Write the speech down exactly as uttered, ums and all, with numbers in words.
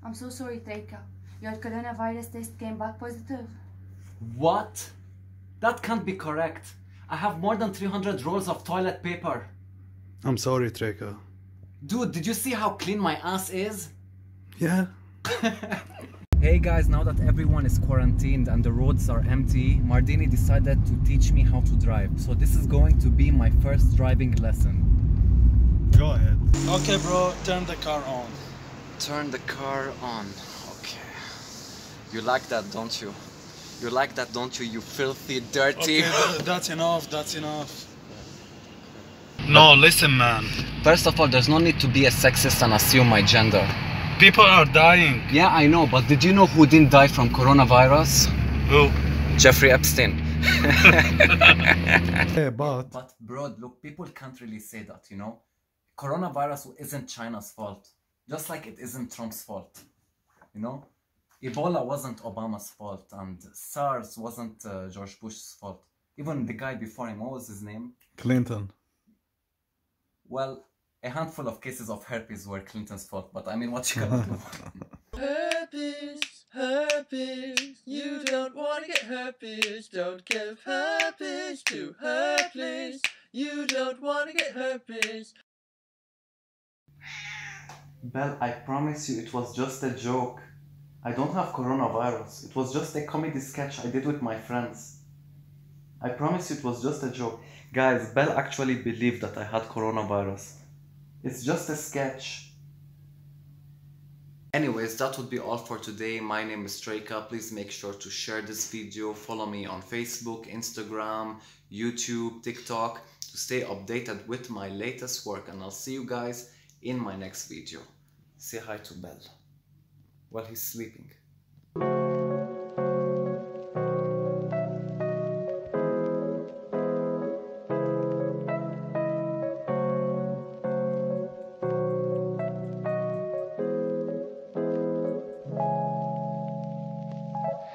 I'm so sorry, Treka. Your coronavirus test came back positive. What? That can't be correct. I have more than three hundred rolls of toilet paper. I'm sorry, Treka. Dude, did you see how clean my ass is? Yeah. Hey guys, now that everyone is quarantined and the roads are empty, Mardini decided to teach me how to drive. So this is going to be my first driving lesson. Go ahead. Okay, bro, turn the car on. Turn the car on. Okay. You like that, don't you? You like that, don't you, you filthy, dirty... Okay, that's enough, that's enough. No, listen, man. First of all, there's no need to be a sexist and assume my gender. People are dying. Yeah, I know, but did you know who didn't die from coronavirus? Who? Jeffrey Epstein. Hey, but... But bro, look, people can't really say that, you know? Coronavirus isn't China's fault. Just like it isn't Trump's fault. You know? Ebola wasn't Obama's fault, and SARS wasn't uh, George Bush's fault. Even the guy before him, what was his name? Clinton. Well, a handful of cases of herpes were Clinton's fault, but I mean, what you gonna do? Herpes, herpes, you don't want to get herpes. Don't give herpes to her, please. You don't want to get herpes. Belle, I promise you it was just a joke. I don't have coronavirus. It was just a comedy sketch I did with my friends. I promise you it was just a joke. Guys, Belle actually believed that I had coronavirus. It's just a sketch. Anyways, that would be all for today. My name is Treka. Please make sure to share this video. Follow me on Facebook, Instagram, YouTube, TikTok to stay updated with my latest work. And I'll see you guys in my next video. Say hi to Belle. Well, he's sleeping.